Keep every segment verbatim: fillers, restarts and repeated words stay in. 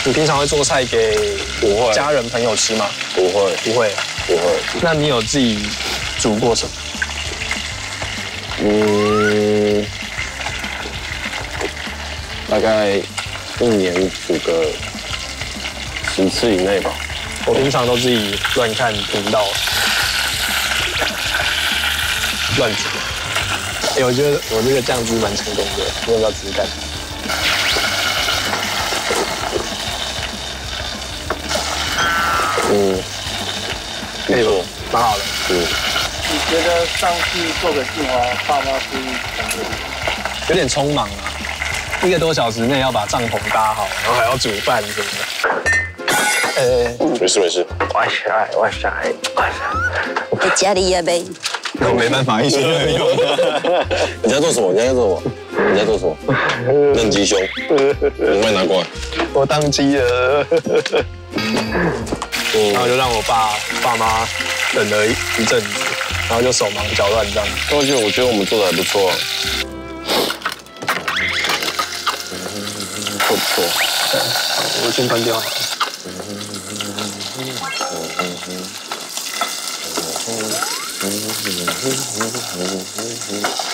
你平常会做菜给不会家人朋友吃吗？ 不会， 不会， 不会。 那你有自己煮过什么？ 嗯，大概一年煮个十次以内吧。 我平常都自己乱看频道，乱煮。哎，我觉得我这个酱汁蛮成功的，你要不要试试看？ 嗯， 可以不？蛮好的。 嗯。 你觉得上去做个计划，爸妈是怎么？ 有点匆忙啊，一个多小时内要把帐篷搭好，然后还要煮饭什么的。呃， 没事没事。 哇塞哇塞哇塞！ 在家里也呗。 我没办法，一心二用。 你在做什么？你在做什么？你在做什么？嫩鸡胸，你快拿过来。 我当机了。然后就让我爸爸妈等了一一阵子，然后就手忙脚乱这样。 而且我觉得我们做的还不错啊，不错。 我先关掉好了。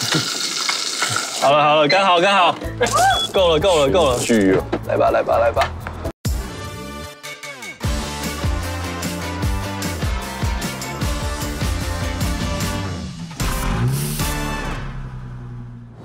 好了好了，刚好刚好，够了够了够了， 巨哦， 来吧来吧来吧。